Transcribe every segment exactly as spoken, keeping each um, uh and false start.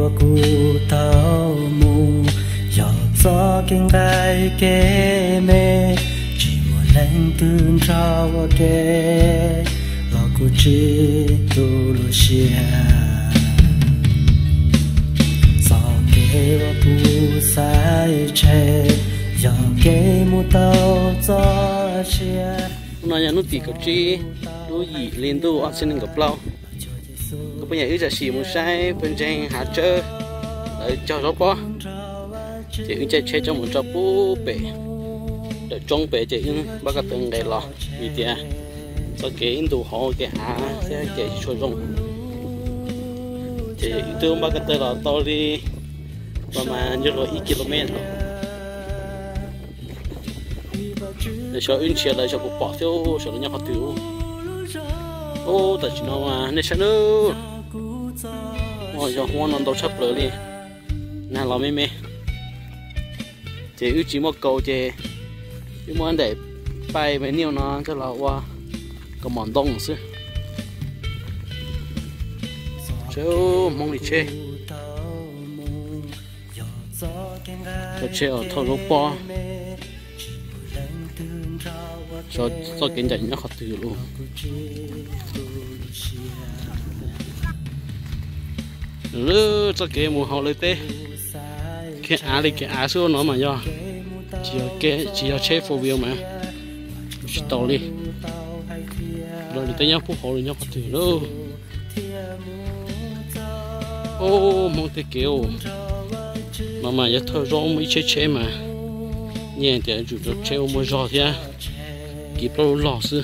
và cụ tao mù gió gió kinh gai kê mê chỉ một lần tương trao và kê và cụ chỉ tu lo xia gió kê và cụ sai che gió kê mu tao gió xia nó nhà nút tì cầu chi đu gì liên tu ở trên gặp lâu có bây giờ ít giờ xì một sai bên trên hạt chơi để cho nó bó chỉ ứng chơi chơi trong một trò bú bể để trong bể chỉ ứng bắt cái từng đầy lò vì thế sau cái ứng tụ họ cái há sẽ chạy cho rong chỉ tương bắt cái từng lò to đi và mà như là ít km để cho ứng chia lại cho cuộc bỏ theo cho nó nhau hạt tiêu ô tại chỉ nó mà nên sao nữa ôi giờ hoa non đâu sắp rồi đi nè lo mê mê chỉ ước chỉ một câu chỉ nhưng mà để bay mấy nhiêu nó cho là qua có món đông xứ chứ mong đi chơi cho chơi ở thôn lốp po cho cho kiến giải nhắc học từ luôn lỡ cho cái mùa họ lấy tê cái á đi cái á số nó mà do chỉ có cái chỉ có chế phổ biến mà chỉ tàu đi rồi tới nhau phúc họ rồi nhau học từ luôn ô mong cái kiểu mà mà giờ thôi rõ mới chế chế mà nhẹ thì chủ yếu chế mua giò thế kịp đâu lò xưa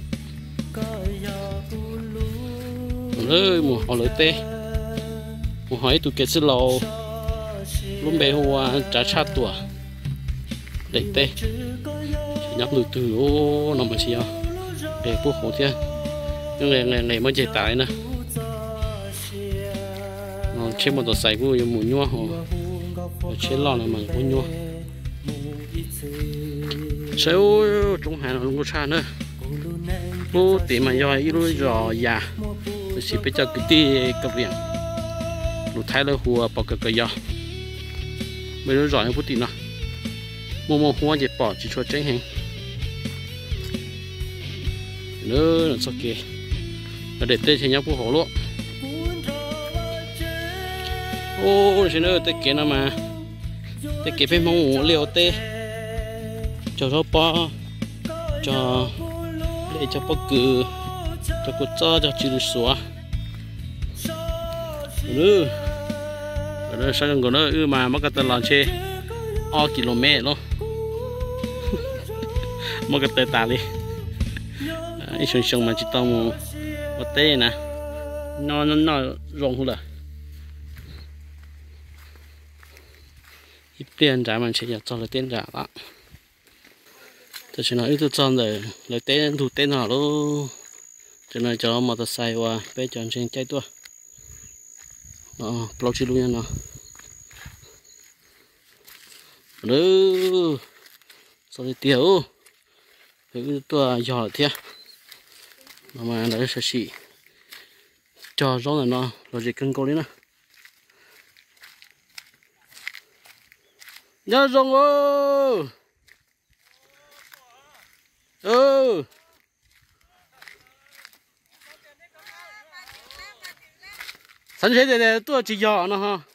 ơi mùa họ lấy tê mùa hỏi tụi cái xí lầu lúc bé hoa trả sát tuổi để tê nhắc từ từ ô nằm ở xí à để bố hồ thế nhưng ngày ngày ngày mới chạy tải nè nó chế một tờ sài vui mùa nhua hồ chế lò là mà mùa nhua sếu trong hàng nó có xa nữa bố tìm mà do ít rồi giò già rồi chỉ phải cho cái tí cặp viện lụt thái là hùa bỏ cái cái giò bây giờ giỏi bố tìm nào mua mua hoa dệt bỏ chỉ cho tránh hàng nữa là sao kì là để tê thì nhau bố hổ luôn ô xin ơi tê kia nào mà tê kia phải mong ngủ liều tê cho nó bỏ cho để cho bố cử cho cô cho cho chữ xóa nữa rồi sang gần đó ư mà mắc cái tên là chơi o km luôn mắc cái tên ta đi ít xong xong mà chỉ tao một một tê nè nó nó nó rộng hơn là ít tiền trả mình sẽ cho là tiền trả đó tôi chỉ nói ít tôi chọn rồi lấy tên thủ tên nào luôn cho nên cho motorcycle qua bé chọn trên trái tua ờ plug chỉ luôn nha nó nữa sau đó tiêu cái tua giò thế mà mà đấy sẽ xị cho rõ là nó rồi chỉ cần câu đấy nè nhớ rong ơi ừ sẵn thế để tôi chỉ giò nó ha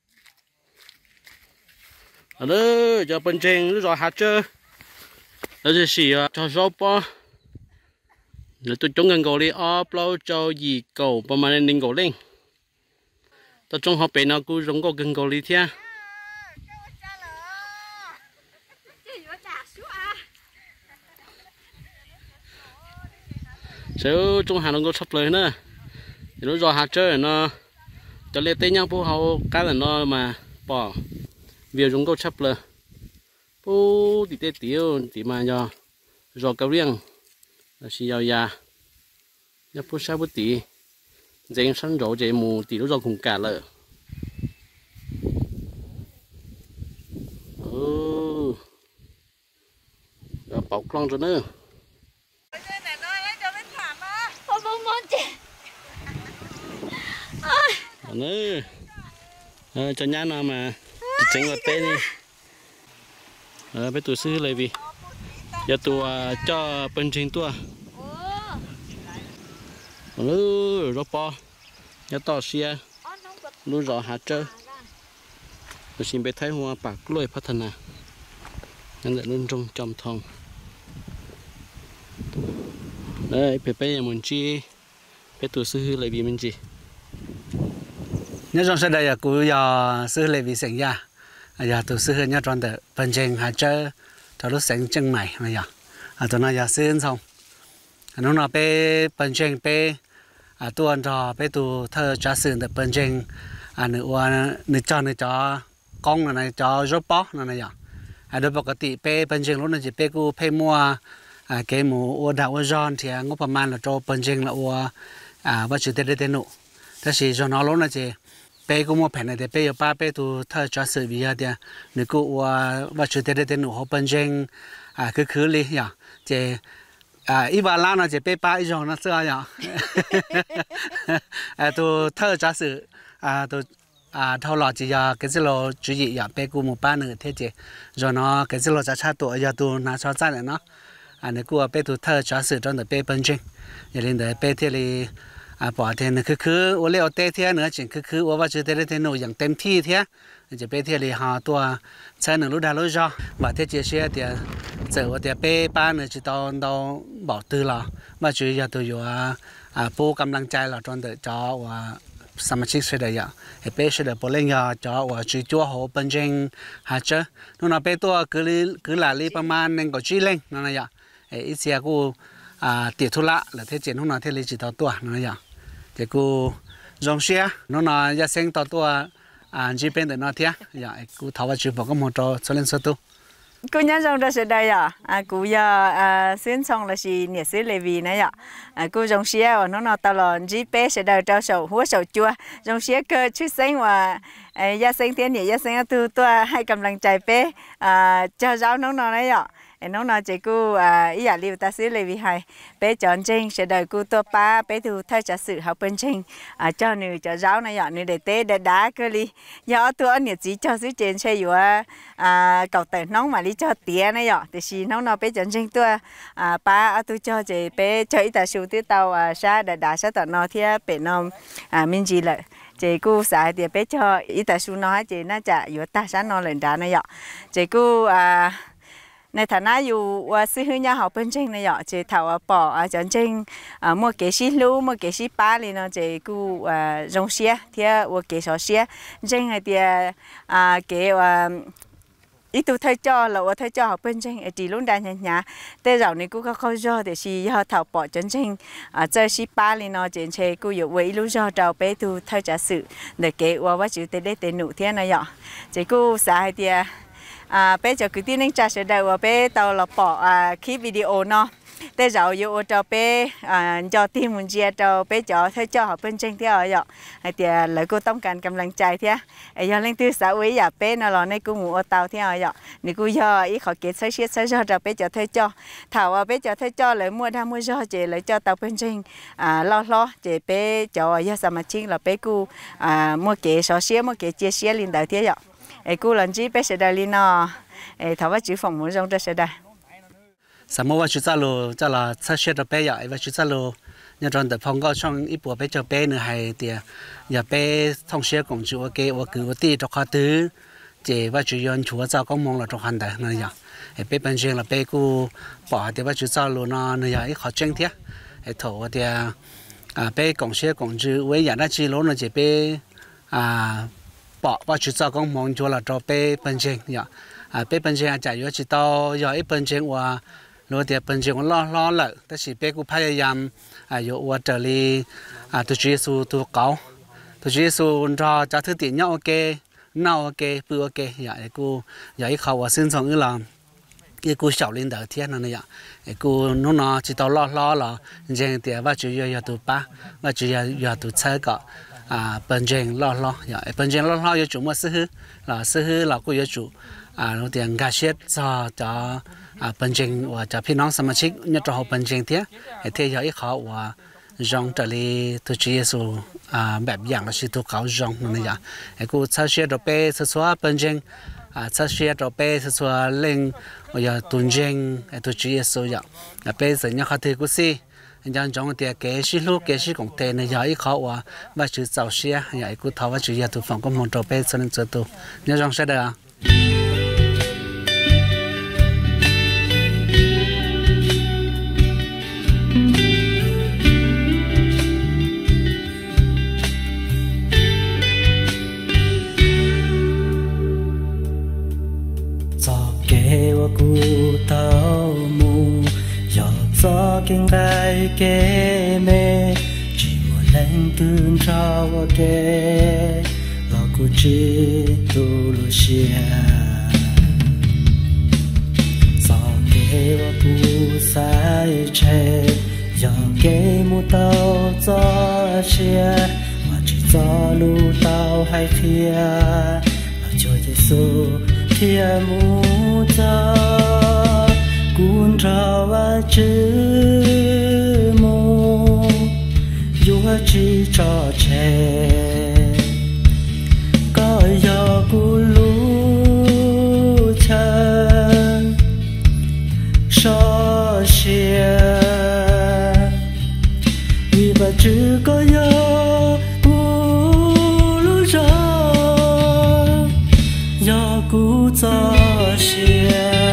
ở đó cho bên trên rồi hạt chơi nó sẽ xì cho rau po rồi tôi chống gần cầu đi ốp lâu cho gì cầu bao mà nên cầu lên tôi trong họ bé nó cũng giống có gần cầu đi theo nếu trong hàng nó có sắpเลยnữa thì nó rồi hạt chơi nó cho lên tên nhau bố hậu cái là nó mà bỏ việc chúng có sắpเลยbố thì tê tiêu thì mà do rồi cao riêng là xì dầu già nhớ bố sao bố tí dành sẵn rổ dễ mù tí nó rồi cùng cả lợ ừ rồi bọc lon rồi nữa nữa ờ cho nhá nó mà chính là bé đi ờ bé tụi sư lại vì giờ tụi cho bên trên tụi lú rồi po giờ tao xia lú rõ hạt trơ tôi xin bé thấy hoa bạc lôi phát thần à nên là luôn trong trong thòng đây bé bé nhà mình chi bé tụi sư lại vì mình chi nhớ trong sau đây là cụ giờ sư lại vì sinh ra giờ tụi sư nhớ trong đó bên trên hạt trơ cho lúc sinh chân mày mà giờ à tụi nó giờ sinh xong nó nói bé bên trên bé à tụi anh cho bé tụi thơ trả sự từ bên trên à nữa nữa cho nữa cho con này cho robot này giờ à đốiปกติbé bên trên lúc này chỉ bé cô bé mua à cái mua đào ở giòn thì ngôประมาณ là cho bên trên là ở à bắt chước để để nụ thế thì cho nó lúc này chỉ bé cô mua phèn này thì bé giờ ba bé tụi thơ trả sự bây giờ thì nữa cô bắt chước để để nụ họ bên trên à cứ cứ đi giờ chỉ à ít vài lần nó chỉ bé ba ít rồi nó xưa giờ à tụi thơ trả sự à tụi à thâu lọ chỉ giờ cái gì lo chú ý giờ bé cô một ba nữa thế chứ rồi nó cái gì lo trả cha tuổi giờ tụi nó cho ra này nó à nếu cô bé tụi thơ trả sự trong đời bé bên trên giờ lên đời bé thế thì à bỏ thì nó cứ cứ ở đây ở đây thế nữa chỉ cứ cứ ở vào chỗ đây thế nội dạng ต็มที่thế chỉ bé thế thì họ tua chơi nữa lúc đó lúc do và thế chia sẻ thì giờ ở đây bé ba nữa chỉ tao tao bỏ tư là mà chủ yếu tôiอยู่อ่าปูกำลังใจเราจนเดือดจ่อว่าสมาชิกเสด็จอย่างเฮ้เป้เสด็จพอเล่นยาจ่อว่าจีจั่วหัวเป็นจริงหาเจอนู่นน่ะเป้ตัวคือลีคือหลายลีประมาณหนึ่งก็จีเล่งนั่นน่ะอย่างเฮ้อีเสียกูอ่าติดธุระแล้วเทเจนู่นน่ะเทลีจีต่อตัวนั่นน่ะอย่างเจ้ากูจงเสียนู่นน่ะยาเซ็งต่อตัวอ่าจีเป็นแต่นอเทียอย่างกูทว่าจีบอกก็มอโตโซเลนโซตุ cô nhớ trong đó sẽ đây à, à cô giờ à xuyên xong là gì nhiệt sĩ lệ vì này ạ, à cô trong xe ở nó nó tao là G P sẽ đời trao sầu húa sầu chua, trong xe cơ chút xanh và gia sinh thiên nhiệt gia sinh tu tu hay cầm lăng chạy pe à cho giáo nó nó này ạ. nó nói chị cô à ý là liều ta xứ lệ vì hay bé chọn trên sẽ đời cô tua pa bé thu thay trả sự học bên trên à cho nữ cho giáo này dọn nữ để té để đá cơ đi do tôi anh nhiệt chỉ cho xứ trên xe vừa à cầu tờ nóng mà đi cho tía này dọn thì xí nó nói bé chọn trên tua à pa tôi cho chị bé cho ít ta số tiêu tàu à xa để đá xa tờ nó thì bé nó à mình chỉ là chị cô xài thì bé cho ít ta số nói chị nó trả vừa ta sáng nó lên đá này dọn chị cô àในฐานะอยู่ว่าซื้อเนี่ยเขาเป็นจริงในหยอเจถาวปออาจารย์จริงอ่ามัวเกชิลูมัวเกชิป้าเลยเนาะเจกูอ่ารงเสียเทียว่าเกสอเสียจริงไอเดียอ่าเกว่าอีตัวไทยจ่อเราว่าไทยจ่อเขาเป็นจริงไอจีรุ่นใดเนี่ยเนี่ยแต่เราเนี่ยกูก็เข้าจ่อแต่ชีเขาถาวปอจริงอ่าเจอชิป้าเลยเนาะเจนเชกูอยู่ไว้รู้จ่อเราไปตัวไทยจะสื่อเด็กเกว่าว่าจิ๋วเตเล็เตหนูเทียในหยอเจกูสายเดียà bé cho cứ tin anh cha sẽ đầu bé tàu là bỏ à clip video nó để rồi yêu cho bé à cho team mình chia cho bé cho thấy cho học bên trên thế rồi ạ hay thì lại côต้องการกำลังใจthế ai giờ lên từ xã hội giờ bé nó là này cô ngủ tàu thế rồi ạ nếu cô giờ ý họ kết sấy sấy sấy cho bé cho thấy cho thảo bé cho thấy cho lại mua đam mua cho chị lại cho tàu bên trên à lo lo chị bé cho giờ sao mà chính là bé cô à mua kế sổ xía mua kế chia sẻ lên đầu thế ạ ai cô lần chỉ bé sẽ đây lên nó ai thảoว่า chữ phòng muốn trong đó sẽ đây สมมติว่าชุดซาโลจะละชัดเจนตัวเป๊ะอย่างว่าชุดซาโลเนี่ยตอนแต่พงก็ช่องอีปัวเป๊ะจะเป๊ะเนื้อให้เดียอย่าเป๊ะท่องเชี่ยวของจูว่าเกว่าคือว่าตีตกขาตื้อเจว่าจุยอนชัวเจ้าก็มองเราตกขันแต่นั่นอย่างไอ้เป๊ะเป็นเชียงละเป๊ะกูปอเดียวว่าชุดซาโลเนาะเนี่ยอย่างไอ้ขอเจ้งเทียไอ้โถเดียอ่าเป๊ะของเชี่ยวของจูไว้อย่างนั้นจีโลเนาะเจเป๊ะอ่าปอว่าชุดเจ้าก็มองชัวเราตัวเป๊ะเป็นเชียงอย่างอ่าเป๊ะเป็นเชียงจ่ายอยู่จีโตอย่างไอ้เป็นเชียงว่ารู้เดี๋ยวเป็นจริงว่าล้อล้อเลยแต่สิเป้กูพยายามอ่าอยู่ว่าจะรีอ่าตัวจีสูตัวเก่าตัวจีสูรอจะถือตีเนาะโอเคเนาะโอเคปืนโอเคอยากให้กูอยากให้เขาว่าซึ่งสองอีหลังที่กูเฉาลินเดอร์เทียนนั่นเนี่ยไอ้กูนู้นเนาะจีตอล้อล้อเหรอจริงเดี๋ยวว่าจะอยากตัวป้าว่าจะอยากอยากตัวเชื่อก็อ่าเป็นจริงล้อล้ออยากเป็นจริงล้อล้ออยู่จุ่มว่าซื้อหล่อซื้อหล่อกูอยู่จุอ่าเราเดี๋ยวกาเช็ดจะจะอ่าเป็นจริงว่าจะพี่น้องสมาชิกเนี่ยจะเอาเป็นจริงเทียไอ้เทียอีกเขาว่า rong trở lại tôi chỉ số àแบบอย่างlà sự thuộc khảo rong này vậy cái cô sao xe đồ pe sao xóa bên trên à sao xe đồ pe sao xóa lên bây giờ tuần trên tôi chỉ số vậy là pe giờ nhắc khai thì cô si nhân trong cái cái sĩ lúc cái sĩ cũng tên này giờ khó quá và chữ giàu xe vậy cô tháo và chữ giờ tôi phòng có một đồ pe cho nên cho tôi nhớ trong xe đây à กูเต้ามูยอดซอเก่งได้เกเมจีมัวแรงตื่นเช้าว่าเกรอกูจีตูลุเชียซอเกว่ากูสายเชยอเกมูเต้าซอเชียว่าจีซอลูเต้าให้เทียเราช่วยเยซูthiên mu cha cuốn trao và chữ mô vua chỉ cho trẻ có do cu lú chân so xia vì bà chữ có do cho xe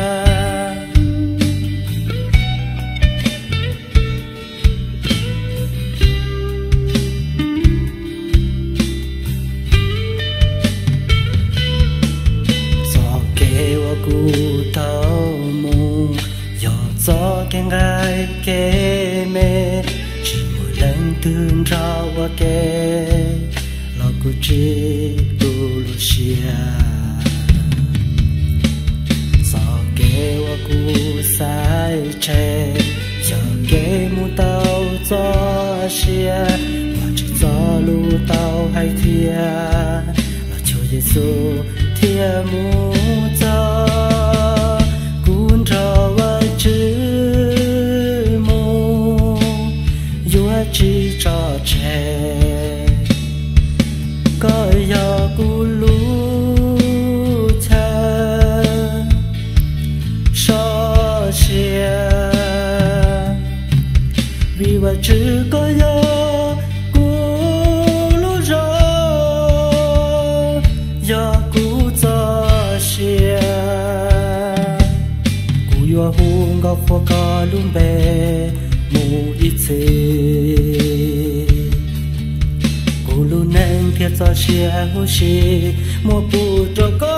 gió kêu cu tao mù gió gió keng gai kê mê chỉ một lần tương trao qua kê lo cu chi tu lu xiaกูสายเชจะเกมูเต้าจอเชียว่าจะจอลูเต้าให้เทียเราช่วยเยซูเทียมูจอกุนรอว่าจื้อมูยัวจีจอเชก็ยอกูลูvì và chữ có gió cú lú gió gió cú gió xia cú yo hung góc phố có lùm bè mù ít xì cú lú neng thiệt gió xia hú xì mùa bù cho có